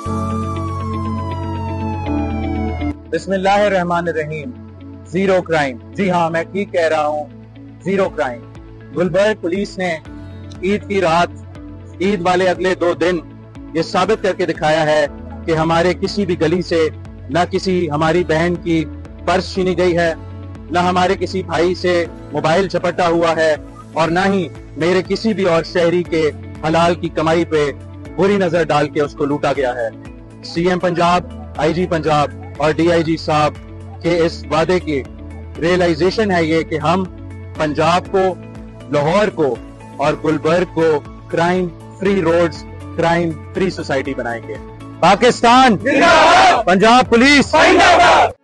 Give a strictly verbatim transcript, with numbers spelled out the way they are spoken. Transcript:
बिस्मिल्लाहिर्रहमानिर्रहीम। Zero crime, जी हाँ मैं ठीक कह रहा हूँ, जीरो क्राइम। गुलबर्ग पुलिस ने ईद की रात, ईद वाले अगले दो दिन ये साबित करके दिखाया है कि हमारे किसी भी गली से न किसी हमारी बहन की पर्स छीनी गई है, न हमारे किसी भाई से मोबाइल झपटा हुआ है, और न ही मेरे किसी भी और शहरी के हलाल की कमाई पे बुरी नजर डाल के उसको लूटा गया है। सीएम पंजाब, आईजी पंजाब और डीआईजी साहब के इस वादे की रियलाइजेशन है ये कि हम पंजाब को, लाहौर को और गुलबर्ग को crime free roads, crime free society बनाएंगे। पाकिस्तान, पंजाब पुलिस।